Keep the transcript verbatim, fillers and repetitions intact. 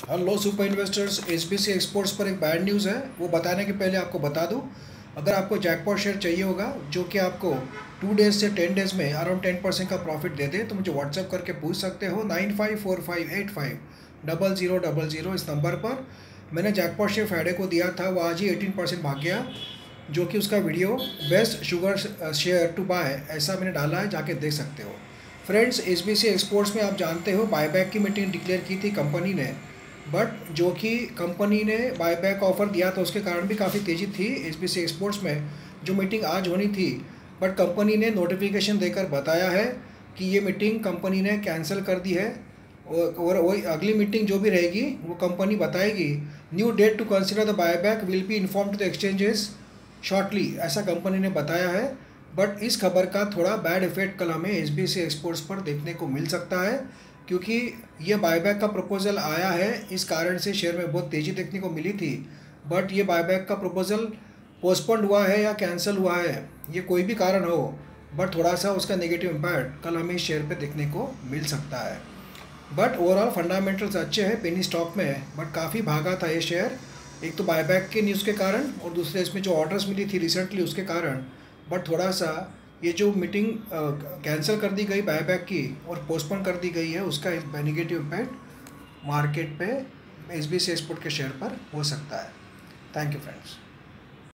Hello super investors, SBC exports पर एक bad news है। वो बताने के पहले आपको बता दूं, अगर आपको जैकपॉट शेयर चाहिए होगा जो कि आपको टू डेज से टेन डेज में अराउंड टेन परसेंट का प्रॉफिट दे दे, तो मुझे व्हाट्सअप करके पूछ सकते हो nine five four five eight five double zero double zero इस नंबर पर। मैंने जैकपॉट शेयर फ्राइडे को दिया था, वो आज ही एटीन परसेंट भाग गया, जो कि उसका video best sugar share to buy ऐसा मैंने डाला है, जाके देख सकते हो। फ्रेंड्स, एसबीसी एक्सपोर्ट्स में आप जानते हो बायबैक की मीटिंग डिक्लेयर की थी कंपनी ने, बट जो कि कंपनी ने बायबैक ऑफर दिया था उसके कारण भी काफ़ी तेज़ी थी एसबीसी एक्सपोर्ट्स में। जो मीटिंग आज होनी थी, बट कंपनी ने नोटिफिकेशन देकर बताया है कि ये मीटिंग कंपनी ने कैंसिल कर दी है, और वही अगली मीटिंग जो भी रहेगी वो कंपनी बताएगी। New date to consider the buyback will be inform to the exchanges shortly, ऐसा कंपनी ने बताया है। बट इस खबर का थोड़ा बैड इफेक्ट कल हमें एसबीसी एक्सपोर्ट्स पर देखने को मिल सकता है, क्योंकि ये बायबैक का प्रपोजल आया है, इस कारण से शेयर में बहुत तेज़ी देखने को मिली थी। बट ये बायबैक का प्रपोजल पोस्टपोन्ड हुआ है या कैंसिल हुआ है, ये कोई भी कारण हो, बट थोड़ा सा उसका नेगेटिव इम्पैक्ट कल हमें इस शेयर पे देखने को मिल सकता है। बट ओवरऑल फंडामेंटल्स अच्छे हैं पेनी स्टॉक में, बट काफ़ी भागा था ये शेयर, एक तो बायबैक के न्यूज़ के कारण और दूसरे इसमें जो ऑर्डर्स मिली थी रिसेंटली उसके कारण। बट थोड़ा सा ये जो मीटिंग कैंसिल कर दी गई बायबैक की और पोस्टपोन कर दी गई है, उसका एक नेगेटिव इम्पैक्ट मार्केट पे एसबीसी एक्सपोर्ट के शेयर पर हो सकता है। Thank you friends.